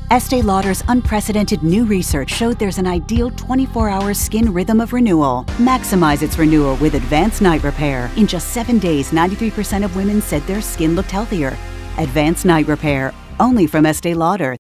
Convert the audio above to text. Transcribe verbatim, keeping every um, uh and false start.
Estee Lauder's unprecedented new research showed there's an ideal twenty-four hour skin rhythm of renewal. Maximize its renewal with Advanced Night Repair. In just seven days, ninety-three percent of women said their skin looked healthier. Advanced Night Repair, only from Estee Lauder.